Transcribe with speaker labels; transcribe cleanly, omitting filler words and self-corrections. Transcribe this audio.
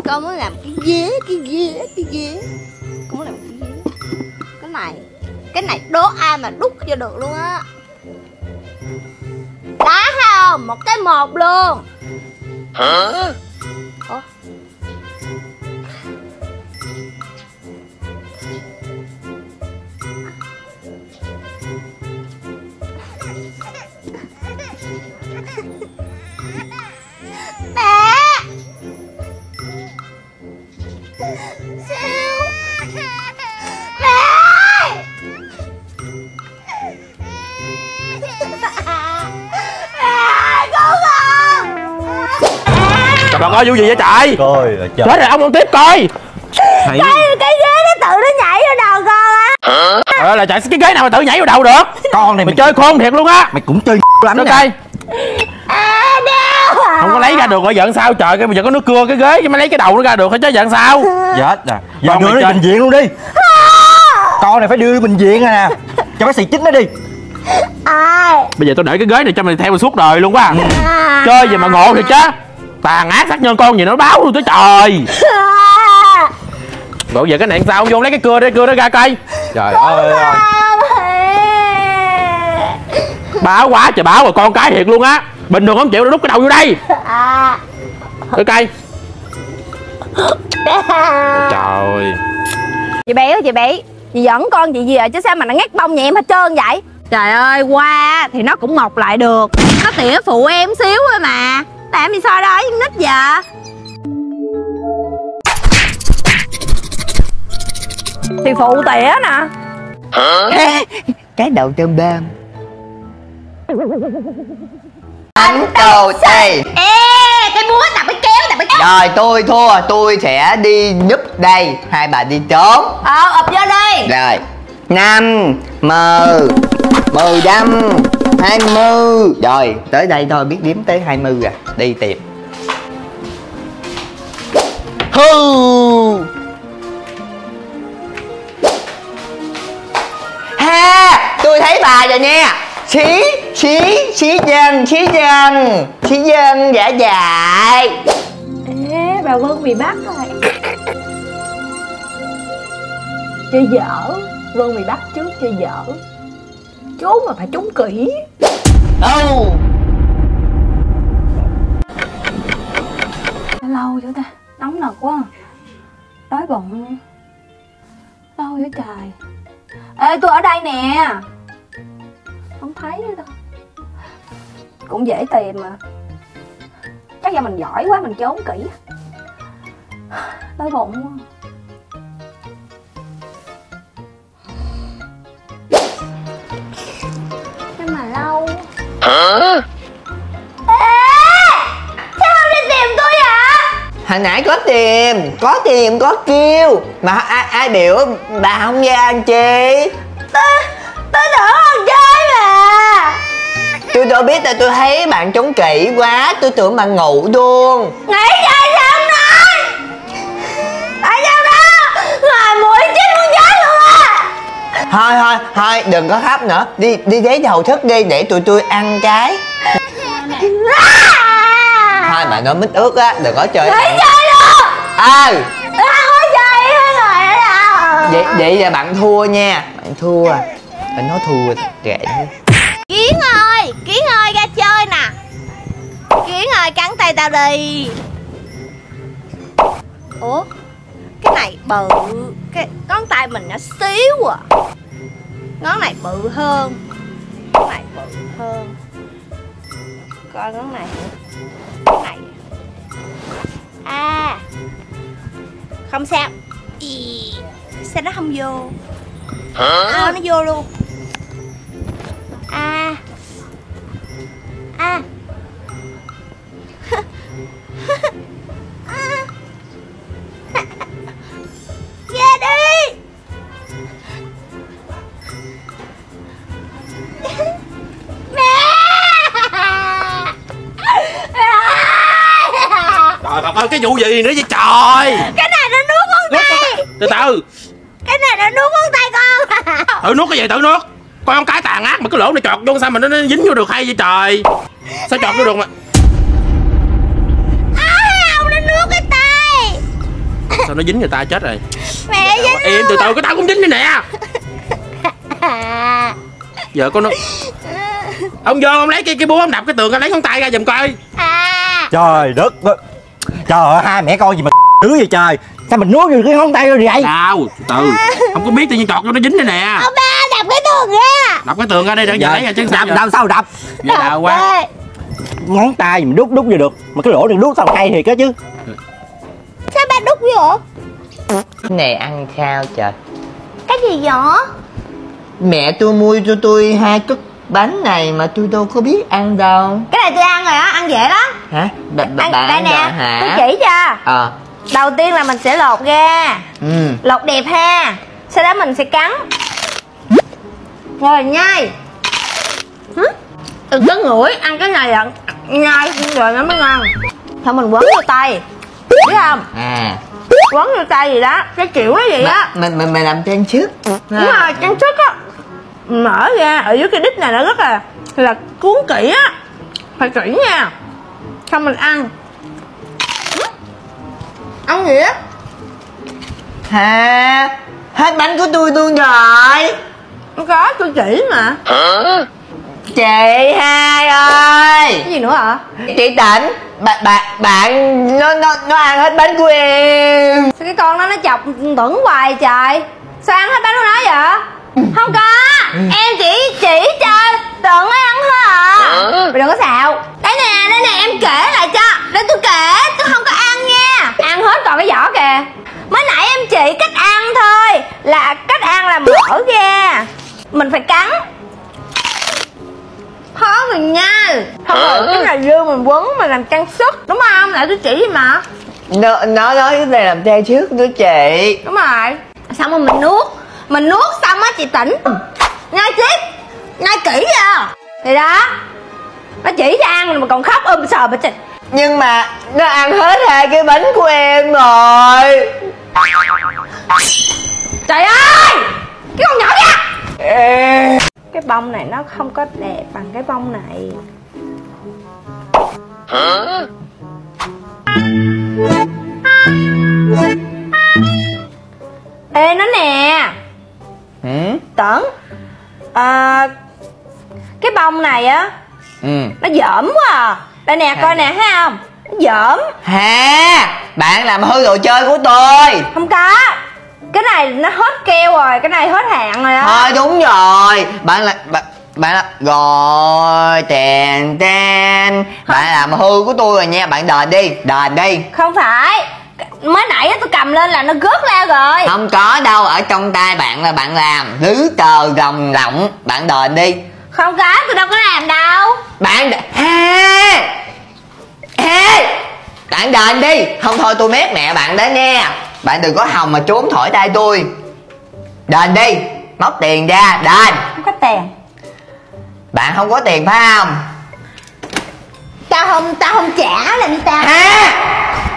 Speaker 1: Con muốn làm cái ghế. Con muốn làm cái ghế. Cái này đố ai mà đút cho được luôn á. Đá không? Một cái một luôn. Hả? Ủa?
Speaker 2: Trời bà coi vụ gì vậy trời?
Speaker 3: Coi
Speaker 2: chết rồi, ông tiếp coi.
Speaker 1: Cái ghế nó tự nó nhảy vô đầu con á.
Speaker 2: Là chạy cái ghế nào mà tự nhảy vô đầu được?
Speaker 3: Con này
Speaker 2: mày chơi khôn thiệt luôn á.
Speaker 3: Mày cũng chơi lắm
Speaker 2: nè.
Speaker 3: coi.
Speaker 2: Không có lấy ra được rồi giận sao trời, cái bây giờ có nước cưa cái ghế chứ, mới lấy cái đầu nó ra được hả chứ giận sao?
Speaker 3: Chết rồi. Giờ đưa nó đi bệnh viện luôn đi. Con này phải đưa đi bệnh viện rồi nè. Cho bác sĩ chích nó đi.
Speaker 2: Bây giờ tôi để cái ghế này cho mày theo suốt đời luôn quá. Chơi gì mà ngộ thiệt chứ. Tàn ác sát nhân con gì nó báo luôn tới trời. Rồi giờ cái này sao không vô lấy cái cưa đó ra cây. Trời ơi. Báo quá trời báo rồi, con cái thiệt luôn á. Bình thường không chịu nó đút cái đầu vô đây. Cái cây. Trời.
Speaker 1: Chị Bỉ chị dẫn con chị gì rồi chứ sao mà nó ngắt bông nhà em hết trơn vậy? Trời ơi, qua thì nó cũng mọc lại được. Nó tỉa phụ em xíu thôi mà. Làm gì sao đó với nít vậy? Thì phụ tỉa nè.
Speaker 4: Cái đầu trơm bơm. Anh đầu tay.
Speaker 1: Cái búa đập cái kéo.
Speaker 4: Rồi tôi thua, tôi sẽ đi núp đây, hai bà đi trốn.
Speaker 1: Ập vô đi.
Speaker 4: Rồi 5 10 15 20. Rồi tới đây thôi, biết đếm tới 20 rồi. Đi tìm. Hư. Ha, tôi thấy bà rồi nha. Xí dân giả dài.
Speaker 1: Bà Vân bị bắt rồi. Chơi dở. Vân bị bắt trước chơi dở. Trốn mà phải trốn kỹ. Lâu chưa ta? Nóng nực quá. Đói bụng. Lâu vậy trời. Ê, tôi ở đây nè. Không thấy nữa đâu. Cũng dễ tìm mà. Chắc do mình giỏi quá mình trốn kỹ. Đói bụng quá. Nhưng mà lâu.
Speaker 4: Hả?
Speaker 1: Sao không đi tìm tôi vậy?
Speaker 4: Hồi nãy có tìm có kêu mà ai biểu bà không ra ăn chi.
Speaker 1: Tôi tưởng con chơi mà.
Speaker 4: Tôi đâu biết là tôi thấy bạn trốn kỹ quá, tôi tưởng bạn ngủ luôn.
Speaker 1: Nghĩ chơi sao không nói? Ở đâu đó ngồi mũi chết muốn chết luôn á.
Speaker 4: Thôi đừng có khóc nữa, đi ghế hầu thức đi để tụi tôi ăn cái. Thôi mà nó mít ướt á, đừng có chơi.
Speaker 1: Nghĩ chơi luôn.
Speaker 4: Không
Speaker 1: có chơi rồi ở đâu.
Speaker 4: Vậy là bạn thua nha. Bạn thua. Phải nói thua kệ đi.
Speaker 1: Kiến ơi ra chơi nè. Kiến ơi cắn tay tao đi. Ủa cái này bự. Cái ngón tay mình nó xíu à. Ngón này bự hơn. Ngón này bự hơn. Coi ngón này. Ngón này. Không sao. Sao nó không vô? Nó vô luôn. Ra đi. Mẹ.
Speaker 2: Trời Phật ơi, cái vụ gì nữa vậy trời?
Speaker 1: Cái này nó nuốt ngón tay.
Speaker 2: Từ từ.
Speaker 1: Cái này nó nuốt ngón tay con.
Speaker 2: Tự nuốt cái gì tự nuốt? Con cái tàn ác mà cái lỗ này chọt vô sao mà nó dính vô được hay vậy trời? Sao chọt vô được mà?
Speaker 1: Không, nó nuốt cái tay.
Speaker 2: Sao nó dính người ta chết rồi.
Speaker 1: Mẹ dính.
Speaker 2: Em từ từ, cái tao cũng dính đây nè. Giờ có nó. Ông vô ông lấy cái búa ông đập cái tường, anh lấy ngón tay ra giùm coi.
Speaker 3: Trời đất. Trời ơi, hai mẹ con gì mà đứa vậy trời. Sao mình nuốt được cái ngón tay rồi vậy?
Speaker 2: Đâu, từ không có biết tự nhiên chọt vô nó dính đây nè.
Speaker 1: Ông ba đập cái tường ra.
Speaker 2: Đập cái tường ra đây để giờ lấy ra chứ.
Speaker 3: Đập sao đập?
Speaker 2: Giờ đau quá.
Speaker 3: Ngón tay mình đút vô được. Mà cái lỗ đừng đút sao hay thiệt á chứ.
Speaker 1: Sao ba đút vô?
Speaker 4: Cái này ăn sao trời?
Speaker 1: Cái gì vậy?
Speaker 4: Mẹ tôi mua cho tôi 2 cất bánh này mà tôi đâu có biết ăn đâu.
Speaker 1: Cái này tôi ăn rồi á, ăn dễ lắm.
Speaker 4: Hả? Bạn
Speaker 1: Đây
Speaker 4: ăn
Speaker 1: nè,
Speaker 4: rồi hả?
Speaker 1: tôi chỉ cho. Đầu tiên là mình sẽ lột ra. Lột đẹp ha. Sau đó mình sẽ cắn. Rồi nhai. Đừng có ngửi, ăn cái này là nhai rồi nó mới ngon. Thôi mình quấn vô tay, biết không? Quấn vô tay gì đó, cái kiểu đó gì á.
Speaker 4: Mình làm trang sức.
Speaker 1: Đúng rồi, trang sức á. Mở ra, ở dưới cái đít này nó rất là cuốn kỹ á. Phải kỹ nha. Xong mình ăn. Ăn gì á?
Speaker 4: Hả? Hết bánh của tôi luôn rồi.
Speaker 1: Không có, tôi chỉ mà.
Speaker 4: Chị Hai ơi.
Speaker 1: Cái gì nữa hả?
Speaker 4: Chị Tịnh, bạn nó ăn hết bánh của em.
Speaker 1: Sao cái con nó chọc tửng hoài trời. Sao ăn hết bánh của nó vậy? Không có, em chỉ cho Tửng nó ăn hết à. Mày đừng có xạo. Đây nè, em kể lại cho. Để tôi kể, tôi không có ăn nha. Ăn hết còn cái vỏ kìa. Mới nãy em chỉ cách ăn thôi. Là cách ăn là mở ra, mình phải cắn. Khó rồi nha. Không rồi, cái này dư mình quấn mình làm trang sức. Đúng không? Lại tôi chỉ mà.
Speaker 4: Nó nói cái này làm trang sức nữa chị.
Speaker 1: Đúng rồi. Xong rồi mình nuốt xong á chị Tĩnh nhai tiếp, nhai kỹ ra thì đó, nó chỉ cho ăn mà còn khóc sờ mà chị.
Speaker 4: Nhưng mà nó ăn hết 2 cái bánh của em rồi.
Speaker 1: Trời ơi, cái con nhỏ kìa. Cái bông này nó không có đẹp bằng cái bông này. Ê nó nè. Tửng, cái bông này á nó dởm quá à. Đây nè, coi nè, thấy không? Nó dởm.
Speaker 4: Hả? Bạn làm hư đồ chơi của tôi.
Speaker 1: Không có, cái này nó hết keo rồi, cái này hết hạn rồi đó.
Speaker 4: Thôi đúng rồi, bạn là rồi tèn. Bạn làm hư của tôi rồi nha, bạn đền đi.
Speaker 1: Không phải, mới nãy tôi cầm lên là nó rớt ra rồi.
Speaker 4: Không có đâu, ở trong tay bạn là bạn làm lứ tờ rồng lộng, bạn đền đi.
Speaker 1: Không có, tôi đâu có làm đâu.
Speaker 4: Bạn bạn đền đi, không thôi tôi mét mẹ bạn đó nha. Bạn đừng có hòng mà trốn khỏi tay tôi. Đền đi, móc tiền ra đền.
Speaker 1: Không có tiền.
Speaker 4: Bạn không có tiền phải không?
Speaker 1: Tao không trả, làm gì tao.